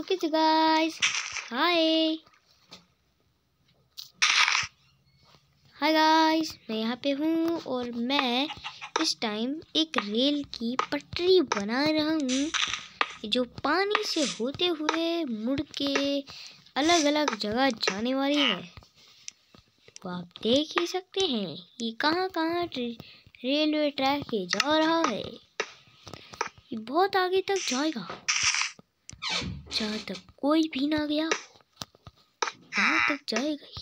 Okay तो guys, hi guys, मैं यहाँ पे हूँ और मैं इस टाइम एक रेल की पटरी बना रहा हूँ जो पानी से होते हुए मुड़ के अलग अलग जगह जाने वाली है। तो आप देख ही सकते हैं ये कहाँ कहाँ रेलवे ट्रैक ये जा रहा है। ये बहुत आगे तक जाएगा, जहाँ तक कोई भी ना गया वहाँ तक जाएगा ही।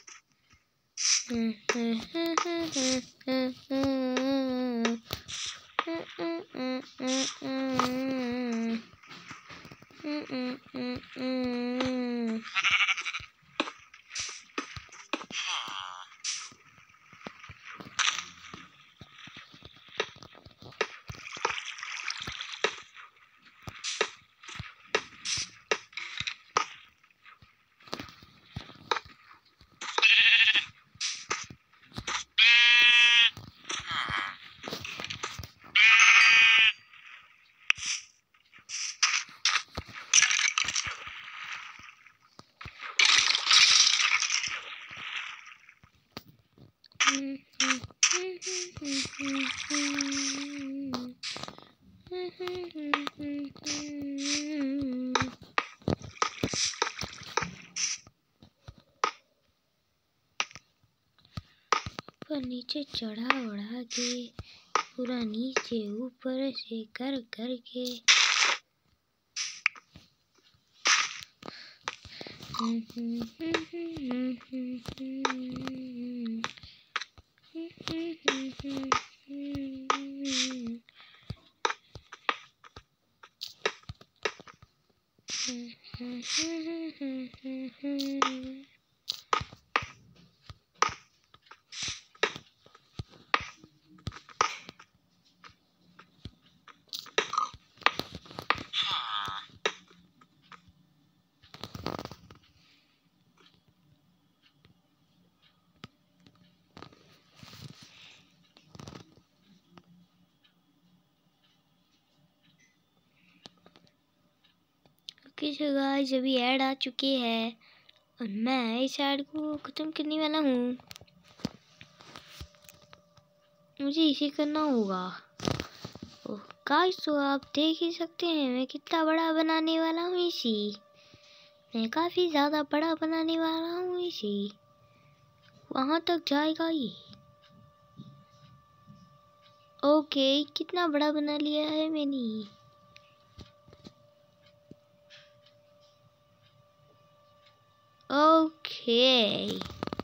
पर नीचे चढ़ा बढ़ा के पूरा नीचे ऊपर से कर कर के ओके गाइस, अभी ऐड आ चुकी है और मैं इस ऐड को खत्म करने वाला हूँ। मुझे इसे करना होगा। ओह गाइस, तो आप देख ही सकते हैं मैं कितना बड़ा बनाने वाला हूँ इसी। मैं काफ़ी ज़्यादा बड़ा बनाने वाला हूँ इसी। वहाँ तक जाएगा ये। ओके, कितना बड़ा बना लिया है मैंने। ओके,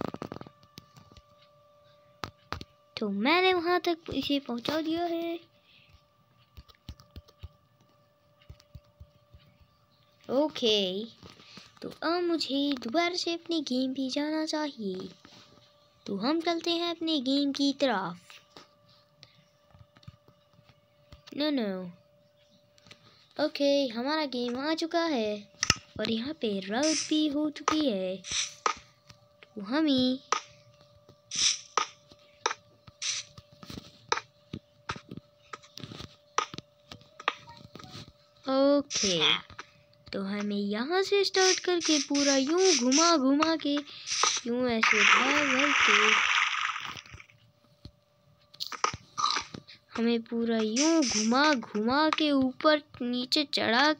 तो मैंने वहां तक इसे पहुंचा दिया है। ओके, तो अब मुझे दोबारा से अपनी गेम पे जाना चाहिए। तो हम चलते हैं अपनी गेम की तरफ। नो ओके, हमारा गेम आ चुका है और यहाँ पे राउट भी हो चुकी है। तो हमें ओके, तो हमें यहाँ से स्टार्ट करके पूरा यूं घुमा घुमा के यूं ऐसे भाग के हमें पूरा यूं घुमा घुमा के ऊपर नीचे चढ़ा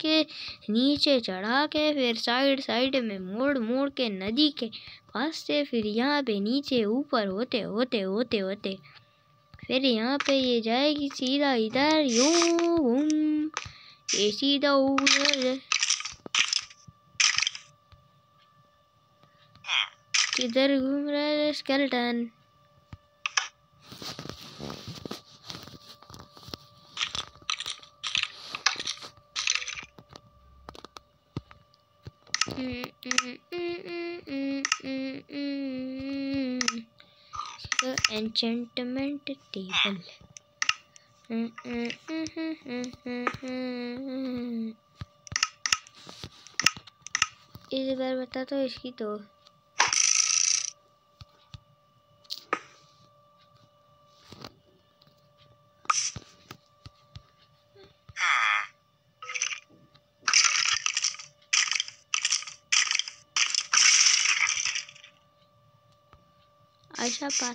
के फिर साइड साइड में मोड़ मोड़ के नदी के पास से फिर यहाँ पे नीचे ऊपर होते फिर यहाँ पे ये जाएगी सीधा इधर यूं ये सीधा उधर। किधर घूम रहा है स्केलेटन? Enchantment table. इस बार बता तो इसकी तो आशा बात।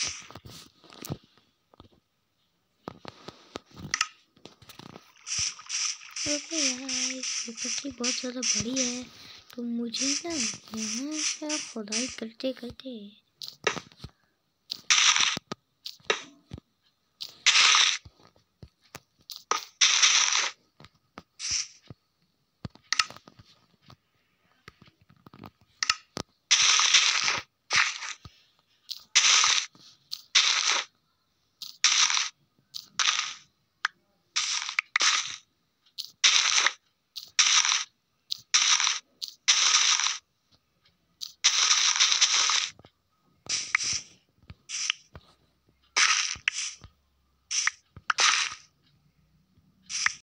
ओके यार, ये पटरी बहुत ज़्यादा बड़ी है, तो मुझे ना यहाँ से खुदाई करते करते